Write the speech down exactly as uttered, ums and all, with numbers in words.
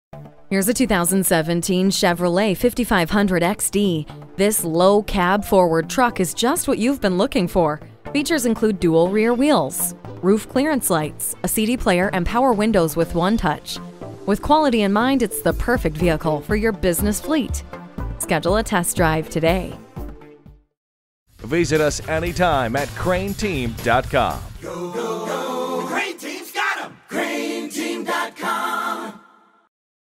Here's a two thousand seventeen Chevrolet fifty-five hundred X D. This low cab forward truck is just what you've been looking for. Features include dual rear wheels, roof clearance lights, a C D player, and power windows with one touch. With quality in mind, it's the perfect vehicle for your business fleet. Schedule a test drive today. Visit us anytime at crain team dot com. Go, go, go.